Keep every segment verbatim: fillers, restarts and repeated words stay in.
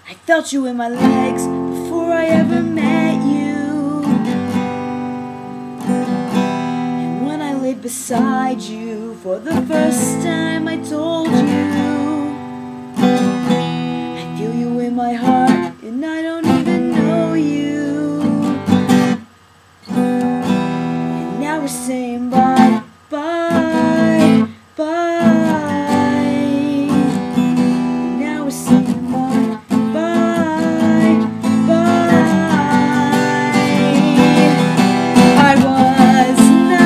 I felt you in my legs before I ever met you. And when I laid beside you for the first time, I told you I feel you in my heart and I don't even know you. And now we're saying bye, bye, bye. And now we're saying bye, bye, bye. I was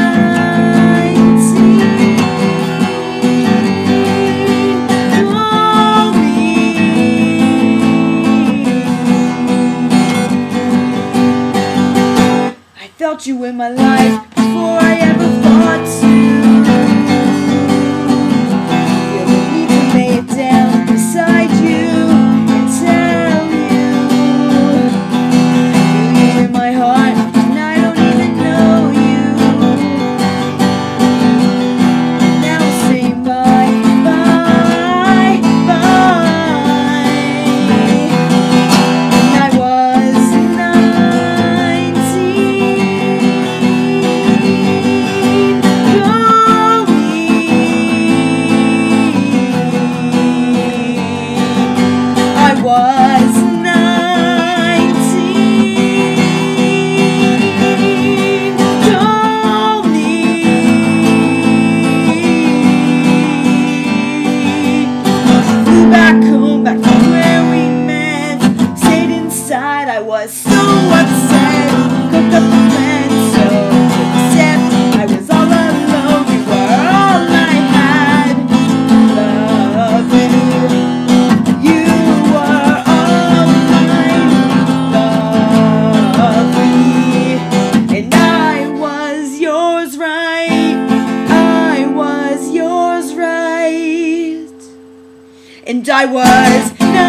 nineteen, lonely. I felt you in my life before I ever thought to. Feel the need to lay it down beside you and tell you I feel you in my heart and I don't even know you. Now I'm saying bye, bye, bye. And I was nineteen, lonely. I was nineteen, lonely. Flew back home, back to where we met. Stayed inside, I was so upset. Cooked up a plan, so except I was all alone. You were all I had. Love you. You were all mine. Lovely. And I was yours, right? I was yours, right? And I was